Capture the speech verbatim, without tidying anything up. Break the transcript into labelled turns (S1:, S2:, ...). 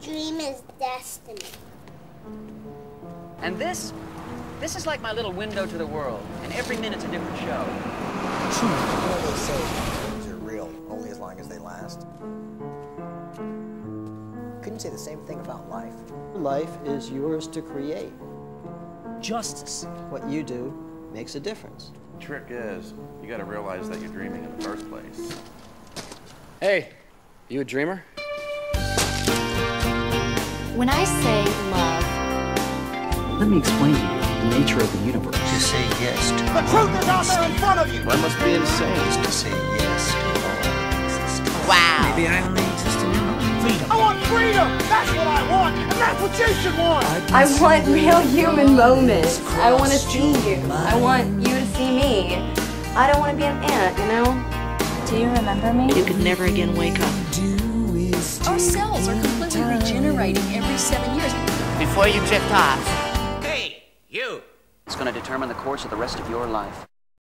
S1: dream is destiny.
S2: And this, this is like my little window to the world, and every minute's a different show.
S3: You know they say dreams are real only as long as they last. Couldn't say the same thing about life.
S4: Life is yours to create.
S5: Justice.
S4: What you do makes a difference.
S6: The trick is, you gotta realize that you're dreaming in the first place.
S2: Hey, you a dreamer?
S7: When I say love,
S5: Let me explain to you the nature of the universe.
S3: To say yes to
S5: The truth is out there in front of you!
S6: That must be insane.
S3: to say yes to all existence.
S7: wow.
S5: Maybe I only exist in your mind. Freedom. I want freedom! That's what I want! And that's what you should want!
S8: I want real human moments. I want to see you. I want you to see me. I don't want to be an ant, you know?
S7: Do you remember me?
S9: You could never again wake up.
S10: Our cells are completely regenerating every seven years.
S9: Before you drift off.
S2: It's going to determine the course of the rest of your life.